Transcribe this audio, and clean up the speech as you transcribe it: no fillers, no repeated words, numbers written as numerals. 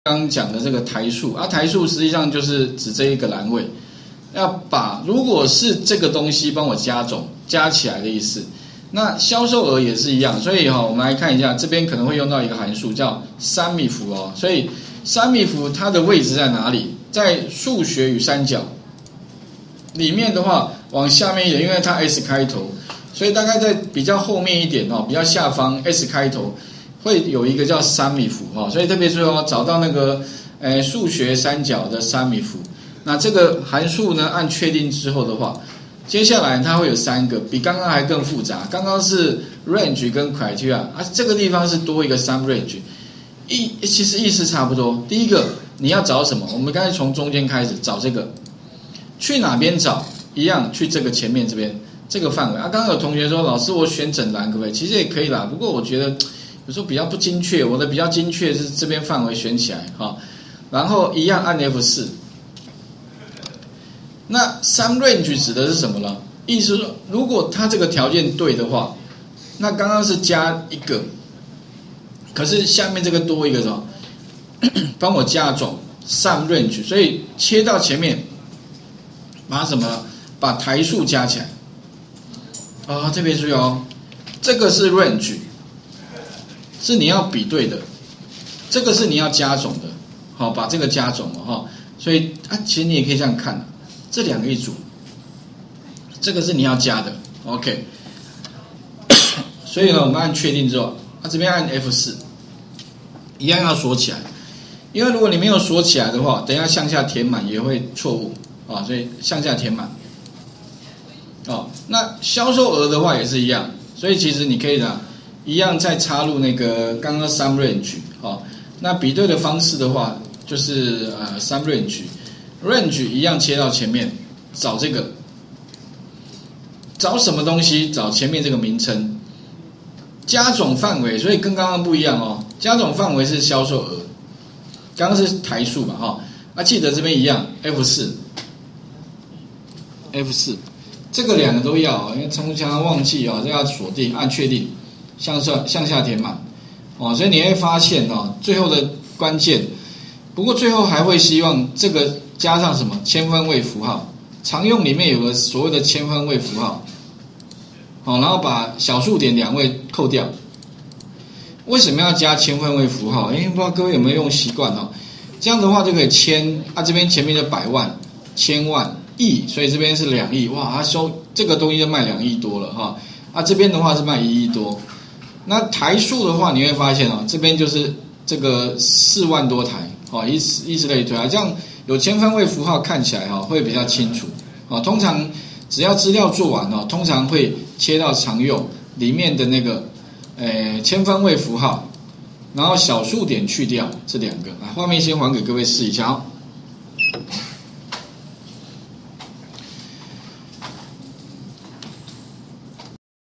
刚刚讲的这个台数啊，台数实际上就是指这一个栏位，要把如果是这个东西帮我加总加起来的意思。那销售额也是一样，所以我们来看一下，这边可能会用到一个函数叫三米符哦。所以三米符它的位置在哪里？在数学与三角里面的话，往下面一点，因为它 S 开头，所以大概在比较后面一点哦，比较下方 S 开头。会有一个叫三米符哈，所以特别注意哦，找到那个数学三角的三米符。那这个函数呢，按确定之后的话，接下来它会有三个，比刚刚还更复杂。刚刚是 range 跟 criteria 啊，这个地方是多一个 sum range， 其实意思差不多。第一个你要找什么？我们刚才从中间开始找这个，去哪边找？一样去这个前面这边这个范围啊。刚刚有同学说，老师我选整栏可不可以？其实也可以啦，不过我觉得有时候比较不精确，我的比较精确是这边范围选起来哈，然后一样按 F4。那 sum range 指的是什么呢？意思是说，如果它这个条件对的话，那刚刚是加一个，可是下面这个多一个什么？帮我加总 sum range， 所以切到前面，把什么？把台数加起来。特别注意哦，这个是 range。是你要比对的，这个是你要加总的，好，把这个加总了哈。所以其实你也可以这样看，这两个一组，这个是你要加的 ，OK。所以呢，我们按确定之后，这边按 F4， 一样要锁起来，因为如果你没有锁起来的话，等一下向下填满也会错误啊，所以向下填满。那销售额的话也是一样，所以其实你可以一样再插入那个刚刚 sum range 那比对的方式的话，就是sum range 一样切到前面，找这个，找什么东西？找前面这个名称，加总范围，所以跟刚刚不一样哦。加总范围是销售额，刚刚是台数嘛记得这边一样 F4， 这个两个都要因为常常忘记这要锁定，按确定。向下填满所以你会发现最后的关键，不过最后还会希望这个加上什么千分位符号，常用里面有个所谓的千分位符号然后把小数点2位扣掉。为什么要加千分位符号？不知道各位有没有用习惯这样的话就可以千这边前面就100万、千万、亿，所以这边是2亿，哇，他收这个东西就卖2亿多了这边的话是卖1亿多。那台数的话，你会发现这边就是这个4万多台以此类推这样有千分位符号看起来会比较清楚通常只要资料做完通常会切到常用里面的那个千分位符号，然后小数点去掉这两个。画面先还给各位试一下